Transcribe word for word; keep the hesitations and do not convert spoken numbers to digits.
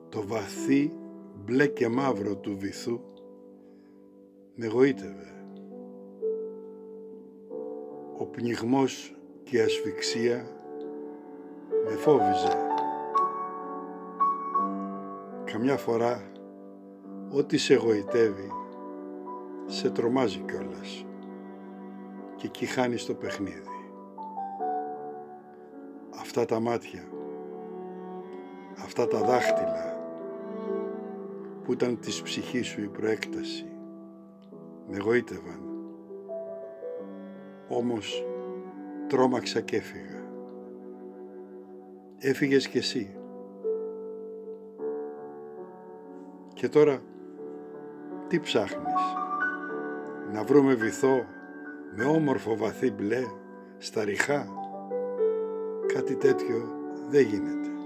Το βαθύ μπλε και μαύρο του βυθού με εγωίτευε. Ο πνιγμός και η ασφυξία με φόβιζε. Καμιά φορά ό,τι σε εγωιτεύει σε τρομάζει κιόλας και εκεί χάνεις το παιχνίδι. Αυτά τα μάτια, αυτά τα δάχτυλα που ήταν της ψυχής σου η προέκταση με εγωίτευαν. Όμως τρόμαξα και έφυγα. Έφυγες κι εσύ. Και τώρα τι ψάχνεις? Να βρούμε βυθό με όμορφο βαθύ μπλε στα ριχά? Κάτι τέτοιο δεν γίνεται.